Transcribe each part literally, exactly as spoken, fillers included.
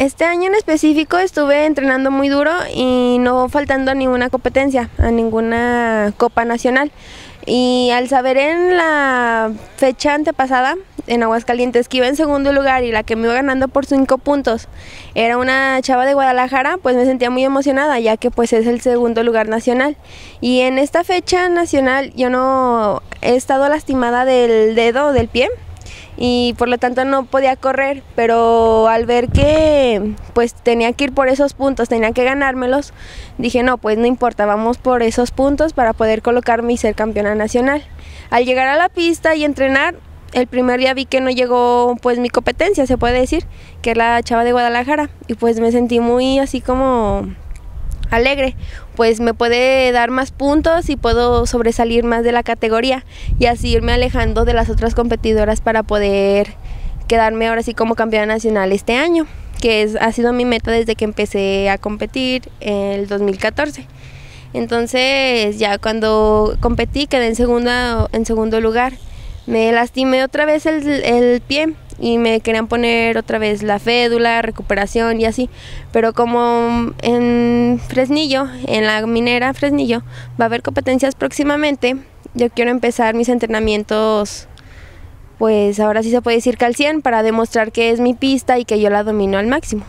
Este año en específico estuve entrenando muy duro y no faltando a ninguna competencia, a ninguna copa nacional. Y al saber en la fecha antepasada, en Aguascalientes, que iba en segundo lugar y la que me iba ganando por cinco puntos era una chava de Guadalajara, pues me sentía muy emocionada, ya que pues es el segundo lugar nacional. Y en esta fecha nacional yo no he estado lastimada del dedo, del pie, y por lo tanto no podía correr, pero al ver que pues tenía que ir por esos puntos, tenía que ganármelos, dije no, pues no importa, vamos por esos puntos para poder colocarme y ser campeona nacional. Al llegar a la pista y entrenar, el primer día vi que no llegó pues mi competencia, se puede decir, que es la chava de Guadalajara, y pues me sentí muy así como alegre, pues me puede dar más puntos y puedo sobresalir más de la categoría y así irme alejando de las otras competidoras para poder quedarme ahora sí como campeona nacional este año, que es, ha sido mi meta desde que empecé a competir en el dos mil catorce. Entonces ya cuando competí quedé en, segunda, en segundo lugar. Me lastimé otra vez el, el pie y me querían poner otra vez la fédula, recuperación y así, pero como en Fresnillo, en la minera Fresnillo, va a haber competencias próximamente, yo quiero empezar mis entrenamientos, pues ahora sí se puede decir que al cien, para demostrar que es mi pista y que yo la domino al máximo.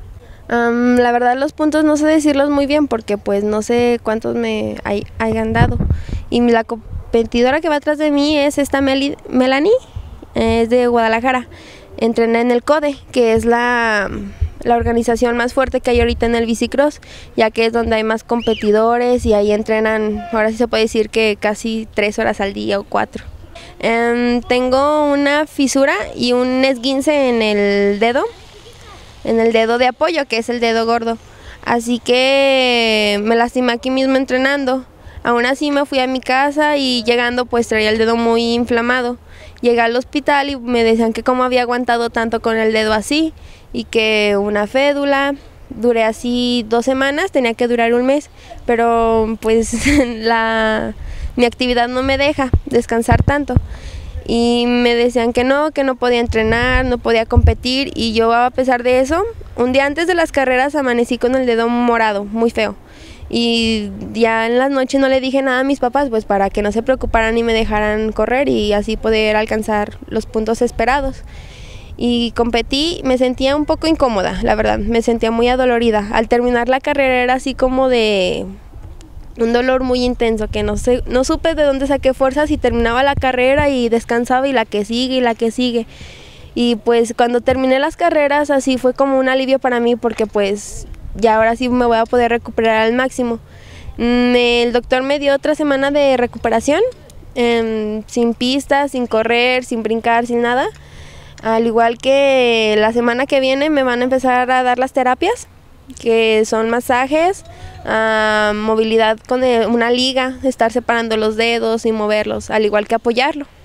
Um, la verdad los puntos no sé decirlos muy bien porque pues no sé cuántos me hay, hayan dado, y la competidora que va atrás de mí es esta Meli, Melanie, es de Guadalajara, entrena en el CODE, que es la, la organización más fuerte que hay ahorita en el bicicross, ya que es donde hay más competidores y ahí entrenan, ahora sí se puede decir que casi tres horas al día o cuatro. Um, tengo una fisura y un esguince en el dedo, en el dedo de apoyo, que es el dedo gordo, así que me lastimé aquí mismo entrenando. Aún así me fui a mi casa y llegando pues traía el dedo muy inflamado. Llegué al hospital y me decían que cómo había aguantado tanto con el dedo así y que una fédula. Duré así dos semanas, tenía que durar un mes, pero pues la, mi actividad no me deja descansar tanto. Y me decían que no, que no podía entrenar, no podía competir, y yo a pesar de eso, un día antes de las carreras amanecí con el dedo morado, muy feo. Y ya en las noches no le dije nada a mis papás, pues para que no se preocuparan y me dejaran correr y así poder alcanzar los puntos esperados. Y competí, me sentía un poco incómoda, la verdad, me sentía muy adolorida. Al terminar la carrera era así como de un dolor muy intenso, que no sé, no supe de dónde saqué fuerzas y terminaba la carrera y descansaba y la que sigue y la que sigue. Y pues cuando terminé las carreras así fue como un alivio para mí porque pues ya ahora sí me voy a poder recuperar al máximo. El doctor me dio otra semana de recuperación, eh, sin pistas, sin correr, sin brincar, sin nada. Al igual que la semana que viene me van a empezar a dar las terapias, que son masajes, uh, movilidad con una liga, estar separando los dedos y moverlos, al igual que apoyarlo.